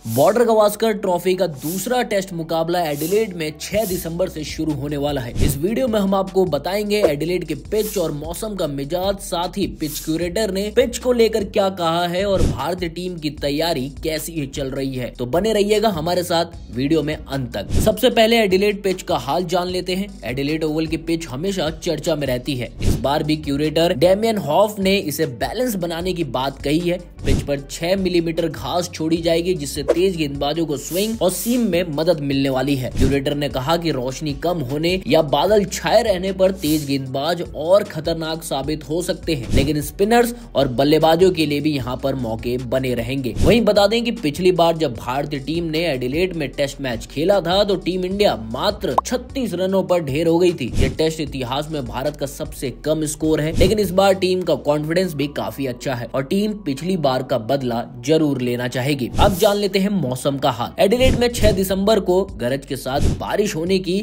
Border Gavaskar trophy का दूसरा test मुकाबला एडिलेड में 6 दिसंबर से शुरू होने वाला है। इस वीडियो में हम आपको बताएंगे एडिलेड के पिच और मौसम का मिजाज, साथ ही पिच क्यूरेटर ने पिच को लेकर क्या कहा है और भारतीय टीम की तैयारी कैसी चल रही है। तो बने रहिएगा हमारे साथ वीडियो में अंत तक। सबसे पहले एडिलेड पिच का हाल जान लेते हैं। एडिलेड ओवल की पिच हमेशा चर्चा में रहती है। इस बार भी क्यूरेटर डेमियन हॉफ ने इसे बैलेंस बनाने की बात कही है। पिच पर 6 मिलीमीटर घास छोड़ी जाएगी, जिससे तेज गेंदबाजों को स्विंग और सीम में मदद मिलने वाली है। क्यूरेटर ने कहा कि रोशनी कम होने या बादल छाए रहने पर तेज गेंदबाज और खतरनाक साबित हो सकते हैं, लेकिन स्पिनर्स और बल्लेबाजों के लिए भी यहाँ पर मौके बने रहेंगे। वहीं बता दें कि पिछली बार जब भारतीय टीम ने एडिलेड में टेस्ट मैच खेला था तो टीम इंडिया मात्र 36 रनों पर ढेर हो गई थी। यह टेस्ट इतिहास में भारत का सबसे कम स्कोर है, लेकिन इस बार टीम का कॉन्फिडेंस भी काफी अच्छा है और टीम पिछली बार का बदला जरूर लेना चाहेगी। अब जान लेते हैं मौसम का हाल। एडिलेड में 6 दिसंबर को गरज के साथ बारिश होने की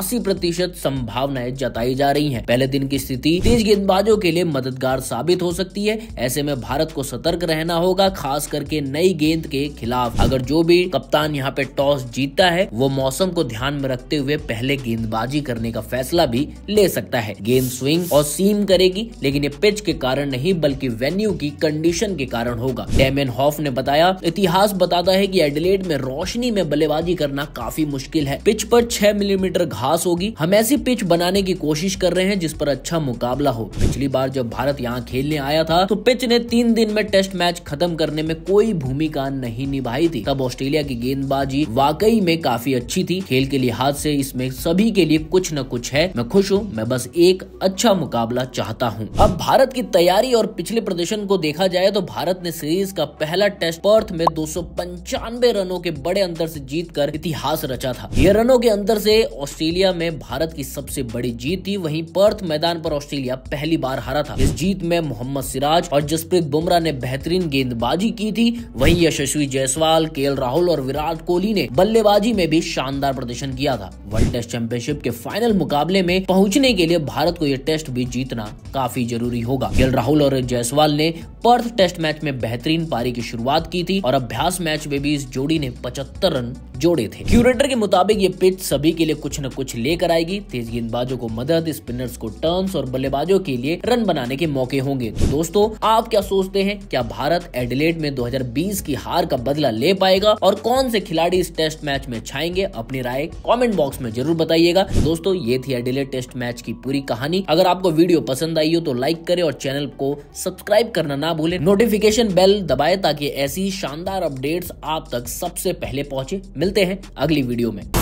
88% संभावनाएं जताई जा रही हैं। पहले दिन की स्थिति तेज गेंदबाजों के लिए मददगार साबित हो सकती है। ऐसे में भारत को सतर्क रहना होगा, खास करके नई गेंद के खिलाफ। अगर जो भी कप्तान यहाँ पे टॉस जीतता है वो मौसम को ध्यान में रखते हुए पहले गेंदबाजी करने का फैसला भी ले सकता है। गेंद स्विंग और सीम करेगी, लेकिन ये पिच के कारण नहीं बल्कि वेन्यू की कंडीशन के कारण होगा। डेमियन हॉफ ने बताया, इतिहास बताता है कि एडिलेड में रोशनी में बल्लेबाजी करना काफी मुश्किल है। पिच पर 6 मिलीमीटर घास होगी। हम ऐसी पिच बनाने की कोशिश कर रहे हैं जिस पर अच्छा मुकाबला हो। पिछली बार जब भारत यहाँ खेलने आया था तो पिच ने 3 दिन में टेस्ट मैच खत्म करने में कोई भूमिका नहीं निभाई थी। तब ऑस्ट्रेलिया की गेंदबाजी वाकई में काफी अच्छी थी। खेल के लिहाज से इसमें सभी के लिए कुछ न कुछ है। मैं खुश हूँ, मैं बस एक अच्छा मुकाबला चाहता हूँ। अब भारत की तैयारी और पिछले प्रदर्शन को देखा जाए तो भारत ने सीरीज का पहला टेस्ट पर्थ में 295 रनों के बड़े अंतर से जीतकर इतिहास रचा था। ये रनों के अंतर से ऑस्ट्रेलिया में भारत की सबसे बड़ी जीत थी। वहीं पर्थ मैदान पर ऑस्ट्रेलिया पहली बार हारा था। इस जीत में मोहम्मद सिराज और जसप्रीत बुमराह ने बेहतरीन गेंदबाजी की थी। वहीं यशस्वी जायसवाल, केएल राहुल और विराट कोहली ने बल्लेबाजी में भी शानदार प्रदर्शन किया था। वर्ल्ड टेस्ट चैंपियनशिप के फाइनल मुकाबले में पहुंचने के लिए भारत को यह टेस्ट भी जीतना काफी जरूरी होगा। केएल राहुल और जायसवाल ने पर्थ टेस्ट मैच में बेहतरीन पारी की शुरुआत की थी और अभ्यास मैच में भी इस जोड़ी ने 75 रन जोड़े थे। क्यूरेटर के मुताबिक ये पिच सभी के लिए कुछ न कुछ लेकर आएगी। तेज गेंदबाजों को मदद, स्पिनर्स को टर्न्स और बल्लेबाजों के लिए रन बनाने के मौके होंगे। तो दोस्तों, आप क्या सोचते हैं? क्या भारत एडिलेड में 2020 की हार का बदला ले पाएगा और कौन से खिलाड़ी इस टेस्ट मैच में छाएंगे? अपनी राय कमेंट बॉक्स में जरूर बताइएगा। दोस्तों, ये थी एडिलेड टेस्ट मैच की पूरी कहानी। अगर आपको वीडियो पसंद आई हो तो लाइक करें और चैनल को सब्सक्राइब करना ना भूलें। नोटिफिकेशन बेल दबाएं ताकि ऐसी शानदार अपडेट्स आप तक सबसे पहले पहुंचे। मिलते हैं अगली वीडियो में।